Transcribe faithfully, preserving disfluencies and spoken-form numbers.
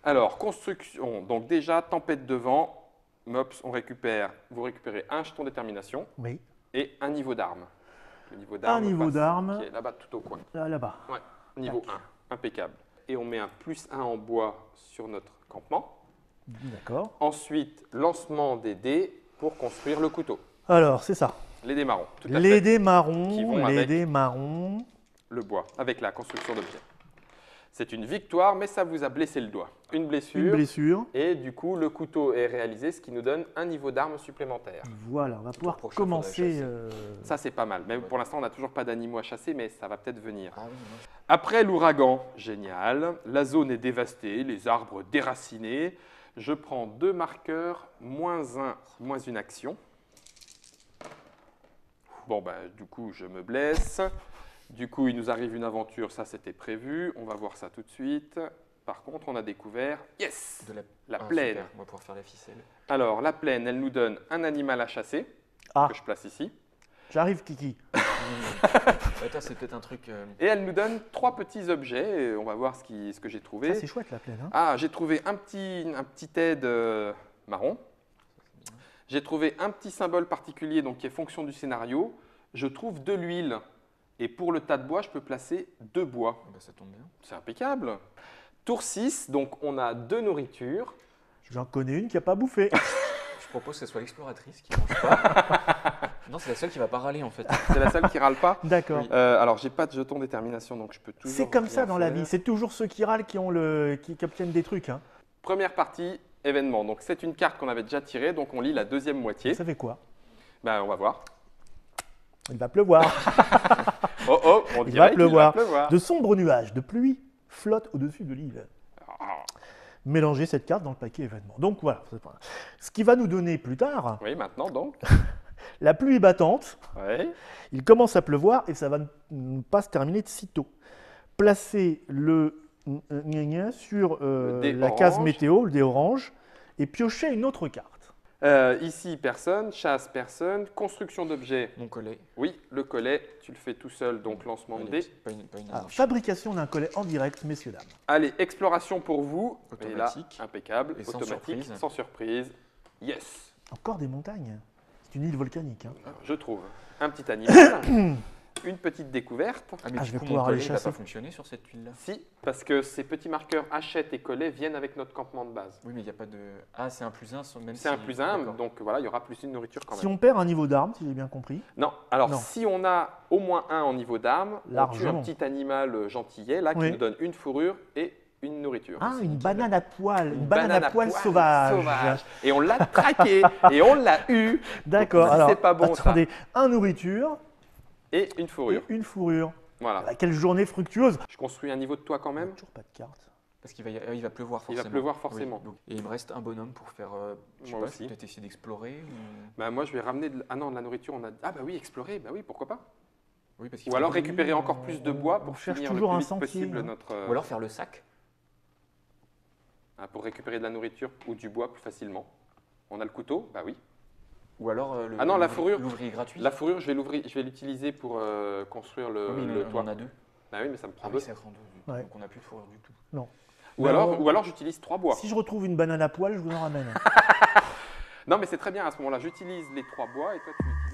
Alors, construction. Donc déjà, tempête de vent. Mops, on récupère, vous récupérez un jeton détermination Oui. et un niveau d'arme. Le niveau Un d'arme niveau passe- d'arme. qui est là-bas tout au coin. Là, là-bas. Ouais, niveau Tac. un, impeccable. Et on met un plus un en bois sur notre campement. D'accord. Ensuite, lancement des dés pour construire le couteau. Alors, c'est ça. Les dés marrons, tout à Les fait. dés Qui marrons, vont les avec- dés marrons. Le bois, avec la construction d'objets. C'est une victoire, mais ça vous a blessé le doigt. Une blessure. Une blessure. Et du coup, le couteau est réalisé, ce qui nous donne un niveau d'arme supplémentaire. Voilà, on va pouvoir prochain, faudrait commencer. chasser. euh, Ça, c'est pas mal. Mais pour l'instant, on n'a toujours pas d'animaux à chasser, mais ça va peut-être venir. Ah oui, non. Après l'ouragan, génial. La zone est dévastée, les arbres déracinés. Je prends deux marqueurs, moins un, moins une action. Bon, bah, du coup, je me blesse. Du coup, il nous arrive une aventure, ça c'était prévu. On va voir ça tout de suite. Par contre, on a découvert, yes, De la, la Ah, plaine. super, on va pouvoir faire la ficelle. Alors, la plaine, elle nous donne un animal à chasser, Ah, que je place ici. j'arrive, Kiki. Attends, c'est peut-être un truc. euh, Et elle nous donne trois petits objets. Et on va voir ce, qui- ce que j'ai trouvé. Ça, c'est chouette, la plaine. Hein. Ah, j'ai trouvé un petit, un petit aide euh, marron. J'ai trouvé un petit symbole particulier donc, qui est fonction du scénario. Je trouve de l'huile. Et pour le tas de bois, je peux placer deux bois. Bah, ça tombe bien. C'est impeccable. Tour six, donc on a deux nourritures. J'en connais une qui n'a pas bouffé. Je propose que ce soit l'exploratrice qui mange pas. Non, c'est la seule qui va pas râler en fait. C'est la seule qui râle pas. D'accord. Oui. Euh, alors, j'ai pas de jeton détermination, donc je peux toujours. C'est comme ça rien dans la faire. vie. C'est toujours ceux qui râlent qui, ont le, qui, qui obtiennent des trucs. Hein. Première partie, événement. Donc, c'est une carte qu'on avait déjà tirée, donc on lit la deuxième moitié. Ça fait quoi? Ben, on va voir. Il va pleuvoir. Oh oh, on Il dirait va qu'il pleuvoir. va pleuvoir. De sombres nuages de pluie flottent au-dessus de l'île. Mélangez cette carte dans le paquet événement. Donc voilà. c'est pas- Ce qui va nous donner plus tard Oui, maintenant donc. la pluie battante. Oui. Il commence à pleuvoir et ça va ne pas se terminer de sitôt. Placez le gna gna sur euh, Le dé la case orange. météo, le dé orange, et piochez une autre carte. Euh, ici, personne. Chasse, personne. Construction d'objets. Mon collet. Oui, le collet, tu le fais tout seul, donc lancement de Pas dés. une- Pas une, pas une Alors, arche. fabrication d'un collet en direct, messieurs, dames. Allez, exploration pour vous. Et là, Automatique. impeccable. Et sans Automatique, surprise. sans surprise. Yes, Encore des montagnes. C'est une île volcanique. Hein. je trouve. Un petit animal. Une petite découverte. Ah, mais Ah, du je vais coup, pouvoir mon aller collet, il va chasser. pas fonctionner sur cette huile-là. Si, parce que ces petits marqueurs hachette et collet viennent avec notre campement de base. Oui, mais il n'y a pas de. Ah, c'est un plus un, même C'est si- un plus un, D'accord. donc voilà, il y aura plus une nourriture quand même. Si on perd un niveau d'arme, si j'ai bien compris, Non, alors Non. si on a au moins un en niveau d'arme, on tue Largement. un petit animal euh, gentillet là qui Oui. nous donne une fourrure et une nourriture. ah, C'est une nickel. banane à poil, une, banane, à poil, sauvage. sauvage. Et on l'a traqué et on l'a eu. D'accord. Donc, si Alors, c'est pas bon, ça. attendez, un nourriture Et une et fourrure. une fourrure. Voilà. Ah, quelle journée fructueuse. Je construis un niveau de toit quand même. Toujours pas de carte. Parce qu'il va, y- euh, il va pleuvoir Il forcément. va pleuvoir Oui, forcément. donc- et il me reste un bonhomme pour faire. euh, je sais Moi pas, aussi. peut-être essayer d'explorer. Ou... Bah, moi je vais ramener de... Ah non, de la nourriture, on a. Ah bah oui, explorer, bah oui, pourquoi pas. Oui, parce qu'il Ou faut- alors récupérer on- encore plus de bois pour on cherche finir toujours le un plus vite sentier, possible hein. notre. euh, Ou alors faire le sac. ah, pour récupérer de la nourriture ou du bois plus facilement. On a le couteau, bah oui. Ou alors. euh, le- Ah non, la l'ouvri- fourrure. L'ouvrier gratuit. La fourrure, je vais l'ouvrir, je vais l'utiliser pour euh, construire le, Oui, mais le on toit. en a deux. Bah oui, mais ça me prend Ah deux. oui, ça prend deux. Ouais. Donc on n'a plus de fourrure du tout. Ou Mais alors, on- ou alors j'utilise trois bois. Si je retrouve une banane à poil, je vous en ramène. Non, mais c'est très bien à ce moment-là. J'utilise les trois bois et toi tu utilises.